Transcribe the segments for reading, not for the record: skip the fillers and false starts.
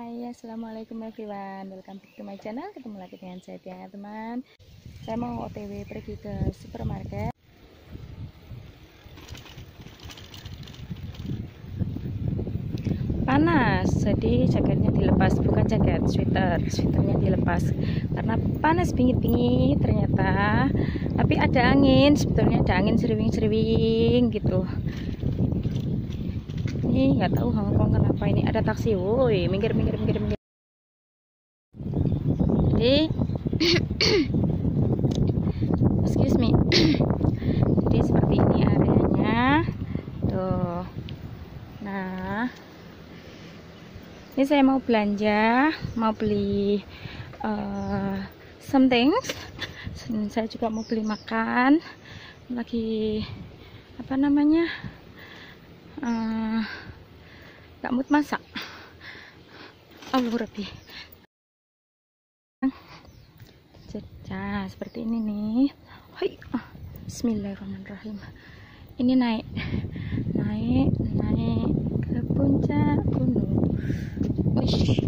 Hai, assalamualaikum everyone, welcome back to my channel. Ketemu lagi dengan saya Tiana, teman. Saya mau OTW pergi ke supermarket. Panas, jadi jaketnya dilepas, bukan jaket, sweaternya dilepas karena panas bingit-bingit ternyata. Tapi ada angin, sebetulnya ada angin seriwing-seriwing gitu. Ini nggak tahu Hongkong kenapa ini ada taksi, woi, minggir. Jadi excuse me. Jadi seperti ini areanya tuh. Nah, ini saya mau belanja, mau beli something. Saya juga mau beli makan, lagi apa namanya, gak mood masak. Allah Rabbi. Nah, seperti ini nih. Hai, bismillahirrahmanirrahim. Ini naik ke puncak gunung. Wish.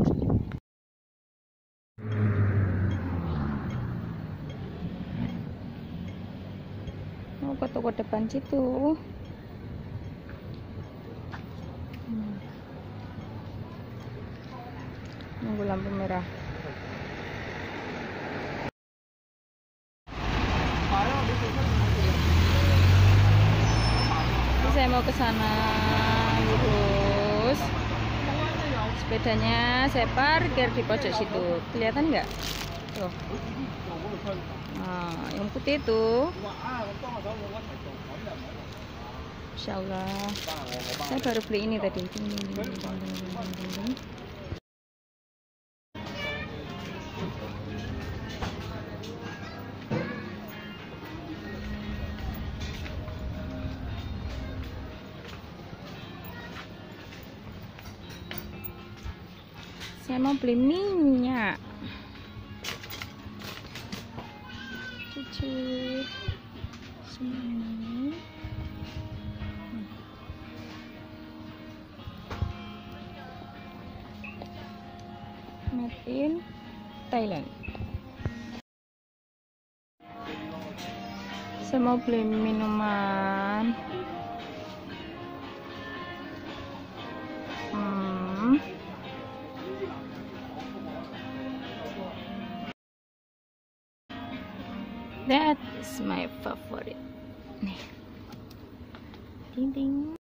Mau ke toko depan situ. Nunggu lampu merah. Ini saya mau ke sana, lurus. Sepedanya saya parkir di pojok situ. Kelihatan nggak? Tuh. Nah, yang putih itu. Insya Allah. Saya baru beli ini tadi. Saya mau beli minyak cuci sini. Made in Thailand. Saya mau beli minuman. That is my favorite. Nih. Ding.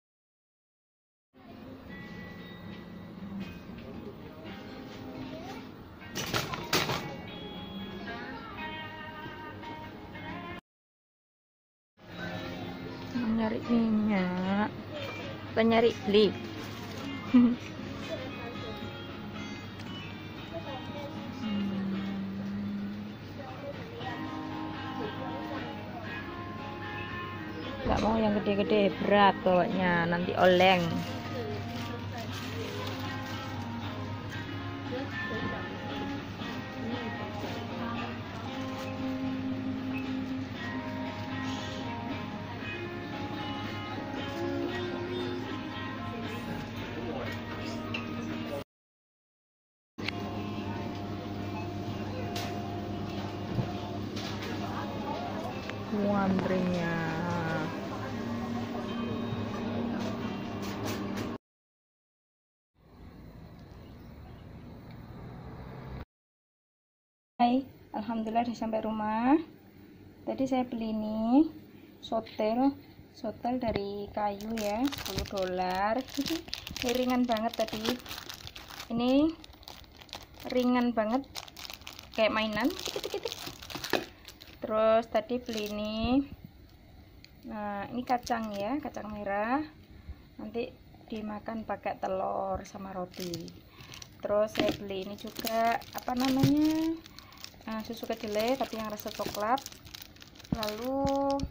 Nyari minyak. Bukan nyari beli. Nggak mau yang gede-gede, berat bawanya, nanti oleng. Antrenya. Hai, alhamdulillah udah sampai rumah. Tadi saya beli ini sotel dari kayu ya, $10. Ini ringan banget tadi. Ini ringan banget kayak mainan. Terus tadi beli ini. Nah, ini kacang ya, kacang merah. Nanti dimakan pakai telur sama roti. Terus saya beli ini juga, apa namanya, susu kedelai tapi yang rasa coklat. Lalu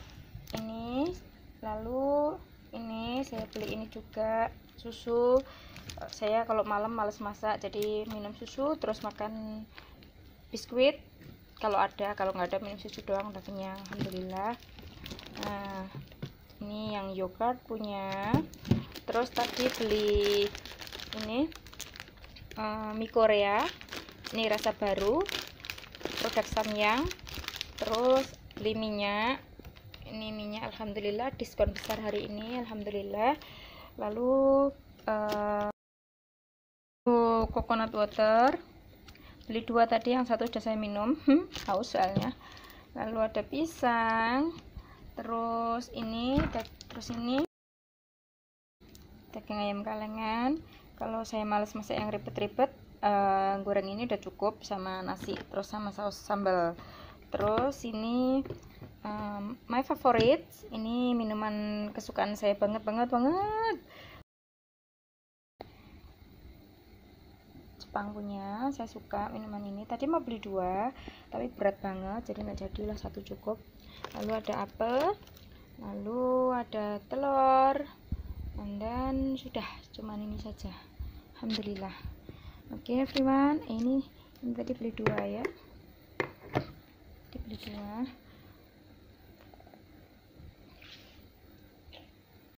ini saya beli ini juga susu. Saya kalau malam males masak, jadi minum susu terus makan biskuit kalau ada. Kalau nggak ada, minum susu doang udah kenyang, alhamdulillah. Nah, ini yang yogurt punya. Terus tadi beli ini mie Korea. Ini rasa baru, produk Samyang. Terus beli minyak. Ini minyak alhamdulillah diskon besar hari ini, alhamdulillah. Lalu coconut water. Beli 2 tadi, yang satu sudah saya minum. Haus soalnya. Lalu ada pisang. Terus ini daging ayam kalengan. Kalau saya males masak yang ribet-ribet, goreng ini udah cukup sama nasi, terus sama saus sambal. Terus ini my favorite, ini minuman kesukaan saya banget. Jepang punya, saya suka minuman ini. Tadi mau beli 2 tapi berat banget, jadi nggak jadilah, 1 cukup. Lalu ada apel, lalu ada telur, dan sudah, cuman ini saja, alhamdulillah. Oke, everyone, ini tadi beli 2 ya, dibeli 2.